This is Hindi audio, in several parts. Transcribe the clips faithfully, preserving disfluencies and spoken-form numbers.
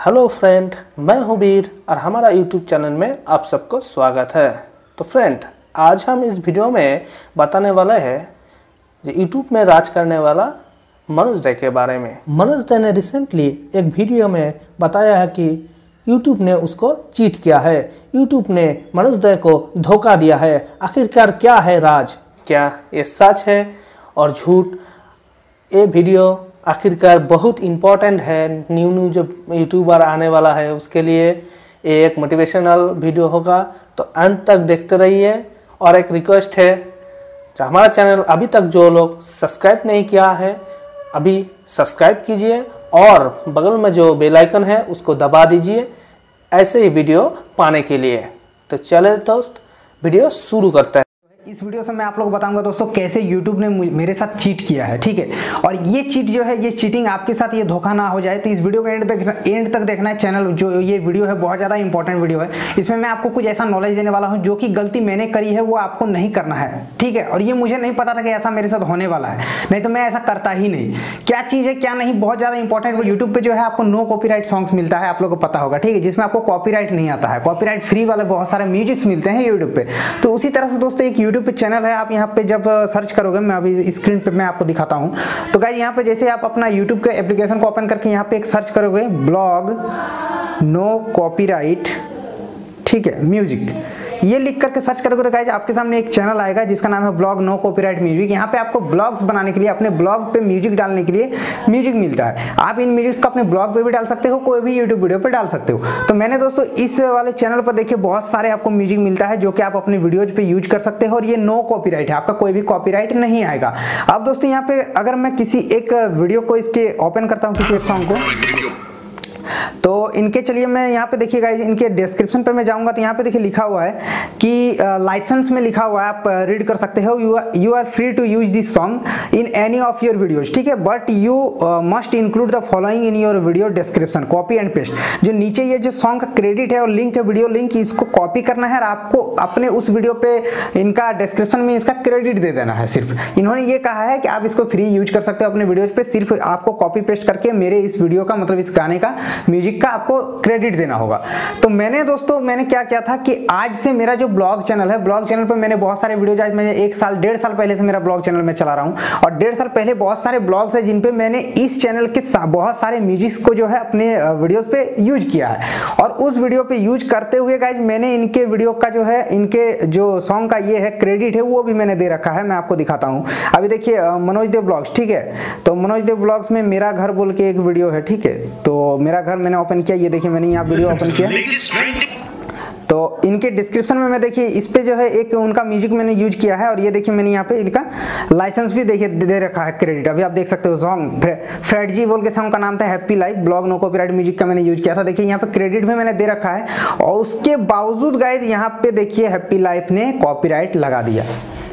हेलो फ्रेंड, मैं हूं वीर और हमारा यूट्यूब चैनल में आप सबको स्वागत है। तो फ्रेंड, आज हम इस वीडियो में बताने वाले हैं जो यूट्यूब में राज करने वाला मनोज दे के बारे में। मनोज दे ने रिसेंटली एक वीडियो में बताया है कि यूट्यूब ने उसको चीट किया है, यूट्यूब ने मनोज दे को धोखा दिया है। आखिरकार क्या है राज, क्या ये सच है और झूठ? ये वीडियो आखिरकार बहुत इम्पोर्टेंट है। न्यू न्यू जो यूट्यूबर आने वाला है उसके लिए ये एक मोटिवेशनल वीडियो होगा, तो अंत तक देखते रहिए। और एक रिक्वेस्ट है, जो हमारा चैनल अभी तक जो लोग सब्सक्राइब नहीं किया है अभी सब्सक्राइब कीजिए और बगल में जो बेल आइकन है उसको दबा दीजिए ऐसे ही वीडियो पाने के लिए। तो चले दोस्त, वीडियो शुरू करते हैं। इस वीडियो से मैं आप लोगों को बताऊंगा दोस्तों कैसे YouTube ने मेरे साथ चीट किया है, ठीक है। और ये चीट जो है, ये चीटिंग आपके साथ ये धोखा ना हो जाए, तो इस वीडियो को एंड तक एंड तक देखना है। चैनल जो ये वीडियो है बहुत ज़्यादा इंपॉर्टेंट वीडियो है। इसमें मैं आपको कुछ ऐसा नॉलेज देने वाला हूँ जो कि गलती मैंने करी है वो आपको नहीं करना है, ठीक है। और ये मुझे नहीं पता था कि ऐसा मेरे साथ होने वाला है, नहीं तो मैं ऐसा करता ही नहीं। क्या चीज़ है क्या नहीं, बहुत ज़्यादा इंपॉर्टेंट। यूट्यूब पर जो है आपको नो कॉपीराइट सॉन्ग्स मिलता है, आप लोगों को पता होगा, ठीक है, जिसमें आपको कॉपीराइट नहीं आता है। कॉपीराइट फ्री वाले बहुत सारे म्यूजिक्स मिलते हैं यूट्यूब पे। तो उसी तरह से दोस्तों एक यूट्यूब पे चैनल है, आप यहाँ पे जब सर्च करोगे, मैं अभी स्क्रीन पे मैं आपको दिखाता हूँ। तो गाइस यहाँ पे जैसे आप अपना यूट्यूब के एप्लीकेशन को ओपन करके यहाँ पे एक सर्च करोगे, ब्लॉग नो कॉपीराइट, ठीक है, म्यूजिक, ये लिख करके सर्च करोगे तो गाइस आपके सामने एक चैनल आएगा जिसका नाम है ब्लॉग नो कॉपीराइट म्यूजिक। यहाँ पे आपको ब्लॉग्स बनाने के लिए, अपने ब्लॉग पे म्यूजिक डालने के लिए म्यूजिक मिलता है। आप इन म्यूजिक्स को अपने ब्लॉग पे भी डाल सकते हो, कोई भी यूट्यूब वीडियो पे डाल सकते हो। तो मैंने दोस्तों इस वाले चैनल पर देखिए बहुत सारे आपको म्यूजिक मिलता है जो कि आप अपने वीडियोज पे यूज कर सकते हो और ये नो कॉपीराइट है, आपका कोई भी कॉपीराइट नहीं आएगा। अब दोस्तों यहाँ पे अगर मैं किसी एक वीडियो को इसके ओपन करता हूँ, किसी एक सॉन्ग को, तो इनके चलिए मैं यहाँ पे देखिएगा, इनके डिस्क्रिप्शन पे मैं जाऊंगा तो यहाँ पे देखिए लिखा हुआ है कि लाइसेंस में लिखा हुआ है, आप रीड कर सकते हो, you are you are free to use this song in any of your videos, ठीक है, but you must include the following in your video description, copy and paste. जो नीचे ये जो सॉन्ग का क्रेडिट है और लिंक है, वीडियो लिंक, इसको कॉपी करना है और आपको अपने उस वीडियो पे इनका डिस्क्रिप्शन में इसका क्रेडिट दे देना है। सिर्फ इन्होंने ये कहा है कि आप इसको फ्री यूज कर सकते हो अपने वीडियोज पे, सिर्फ आपको कॉपी पेस्ट करके मेरे इस वीडियो का मतलब इस गाने का म्यूजिक का आपको क्रेडिट देना होगा। तो मैंने दोस्तों मैंने क्या किया था कि आज से मेरा जो ब्लॉग चैनल है, ब्लॉग चैनल पर मैंने बहुत सारे वीडियोज, आज मैं एक साल डेढ़ साल पहले से मेरा ब्लॉग चैनल में चला रहा हूं और डेढ़ साल पहले बहुत सारे ब्लॉग्स है जिन पे मैंने इस चैनल के बहुत सारे म्यूजिक्स को जो है अपने वीडियोस पे यूज किया है। और उस वीडियो पे यूज करते हुए गाइज मैंने इनके वीडियो का जो है, इनके जो सॉन्ग का ये है क्रेडिट है वो भी मैंने दे रखा है। मैं आपको दिखाता हूँ। अभी देखिए मनोज देव ब्लॉग्स, ठीक है, तो मनोज देव ब्लॉग्स में मेरा घर बोल के एक वीडियो है, ठीक है। तो मेरा घर मैंने ओपन किया, ये देखिए मैंने यहाँ वीडियो ओपन किया। तो इनके डिस्क्रिप्शन में मैं देखिए इस पे जो है एक उनका म्यूजिक मैंने यूज किया है और ये देखिए मैंने यहाँ पे इनका लाइसेंस भी देखिए दे रखा है, क्रेडिट। अभी आप देख सकते हो सॉन्ग फ्रेड जी बोल के सॉन्ग का नाम था happy life, blog no copyright music का मैंने यूज किया था। देखिए यहाँ पे क्रेडिट भी मैंने दे रखा है और उसके बावजूद गाइस यहाँ पे देखिए हैप्पी लाइफ ने कॉपीराइट लगा दिया।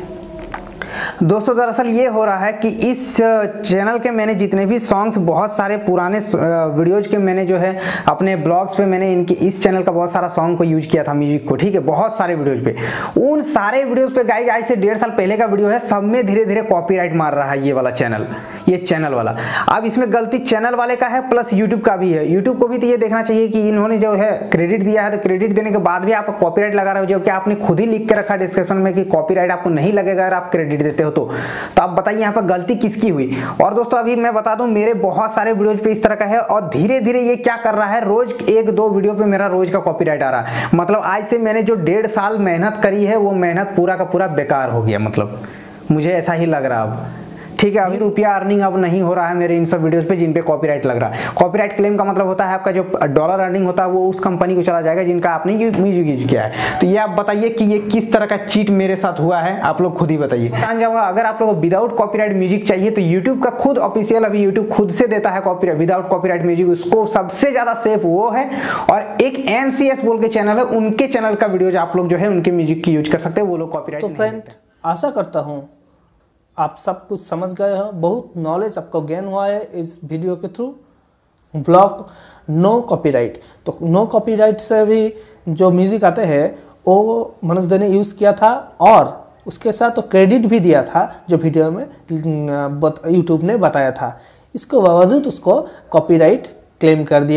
दोस्तों दरअसल ये हो रहा है कि इस चैनल के मैंने जितने भी सॉन्ग्स, बहुत सारे पुराने वीडियोज के मैंने जो है अपने ब्लॉग्स पे मैंने इनके इस चैनल का बहुत सारा सॉन्ग को यूज किया था, म्यूजिक को, ठीक है, बहुत सारे वीडियोज पे। उन सारे वीडियोज पे गाइस आज से डेढ़ साल पहले का वीडियो है, सब में धीरे धीरे कॉपीराइट मार रहा है ये वाला चैनल, ये चैनल वाला। अब इसमें गलती चैनल वाले का है प्लस यूट्यूब का भी है। यूट्यूब को भी तो ये देखना चाहिए कि इन्होंने जो है क्रेडिट दिया है, तो क्रेडिट देने के बाद भी आप कॉपीराइट लगा रहे हो, जबकि आपने खुद ही लिख के रखा डिस्क्रिप्शन में कि कॉपीराइट आपको नहीं लगेगा अगर आप क्रेडिट देते हो तो। तो आप बताइए यहाँ पर गलती किसकी हुई? और दोस्तों अभी मैं बता दूं मेरे बहुत सारे वीडियोज पे इस तरह का है और धीरे धीरे ये क्या कर रहा है, रोज एक दो वीडियो पे मेरा रोज का कॉपीराइट आ रहा है। मतलब आज से मैंने जो डेढ़ साल मेहनत करी है वो मेहनत पूरा का पूरा बेकार हो गया, मतलब मुझे ऐसा ही लग रहा अब, ठीक है। अभी रुपया अर्निंग अब नहीं हो रहा है मेरे इन सब वीडियोस पे जिन पे कॉपीराइट लग रहा है। कॉपीराइट क्लेम का मतलब होता है आपका जो डॉलर अर्निंग होता है वो उस कंपनी को चला जाएगा जिनका आपने म्यूजिक यूज किया है। तो ये आप बताइए कि ये किस तरह का चीट मेरे साथ हुआ है, आप लोग खुद ही बताइए। जान जाऊंगा अगर आप लोगों को विदाउट कॉपीराइट म्यूजिक चाहिए तो यूट्यूब का खुद ऑफिशियल, अभी यूट्यूब खुद से देता है कॉपीराइट, विदाउट कॉपीराइट म्यूजिक, उसको सबसे ज्यादा सेफ वो है। और एक एन सी एस बोल के चैनल है, उनके चैनल का वीडियो आप लोग जो है उनके म्यूजिक की यूज कर सकते हैं, वो लोग कॉपीराइट। तो फ्रेंड आशा करता हूँ आप सब कुछ समझ गए हो, बहुत नॉलेज आपको गेन हुआ है इस वीडियो के थ्रू। ब्लॉग नो कॉपीराइट, तो नो कॉपीराइट से भी जो म्यूजिक आते हैं वो मनोज दे ने यूज़ किया था और उसके साथ तो क्रेडिट भी दिया था जो वीडियो में यूट्यूब ने बताया था। इसके बावजूद उसको कॉपीराइट क्लेम कर दिया।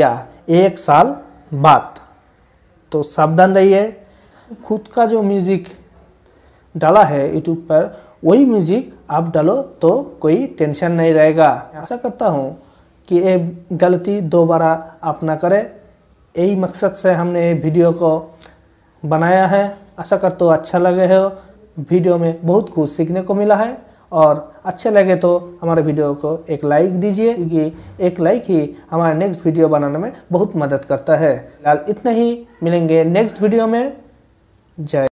एक साल बाद। तो सावधान रहिए, खुद का जो म्यूज़िक डाला है यूट्यूब पर वही म्यूज़िक आप डालो तो कोई टेंशन नहीं रहेगा। आशा करता हूँ कि ये गलती दोबारा आप ना करें। यही मकसद से हमने ये वीडियो को बनाया है। आशा करता हूँ अच्छा लगे हो। वीडियो में बहुत कुछ सीखने को मिला है और अच्छे लगे तो हमारे वीडियो को एक लाइक दीजिए, क्योंकि एक लाइक ही हमारा नेक्स्ट वीडियो बनाने में बहुत मदद करता है। फिलहाल इतना ही, मिलेंगे नेक्स्ट वीडियो में। जय